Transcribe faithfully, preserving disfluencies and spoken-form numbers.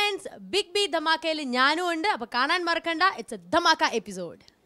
Friends, big B ധമാക്കയിൽ ഞാനും ഉണ്ട്. അപ്പോൾ കാണാൻ മറക്കണ്ട. It's a dhamaka episode.